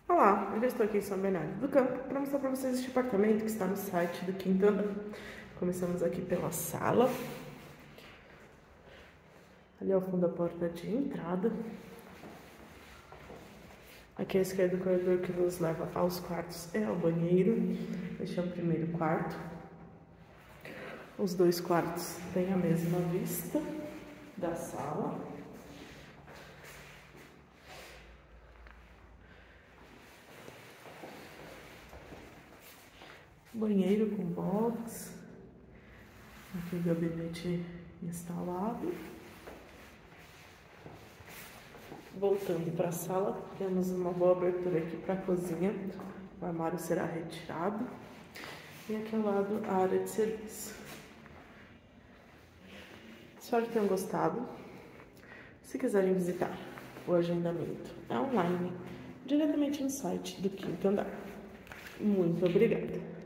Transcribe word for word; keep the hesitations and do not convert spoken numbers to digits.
Olá, eu já estou aqui em São Bernardo do Campo para mostrar para vocês este apartamento que está no site do quinto andar. Começamos aqui pela sala. Ali ao fundo a porta de entrada. Aqui à esquerda o corredor que nos leva aos quartos é ao banheiro. Este é o primeiro quarto. Os dois quartos têm a mesma vista da sala. Banheiro com box. Aqui o gabinete instalado. Voltando para a sala, temos uma boa abertura aqui para a cozinha. O armário será retirado. E aqui ao lado a área de serviço. Espero que tenham gostado. Se quiserem visitar, o agendamento é online, diretamente no site do quinto andar. Muito obrigada!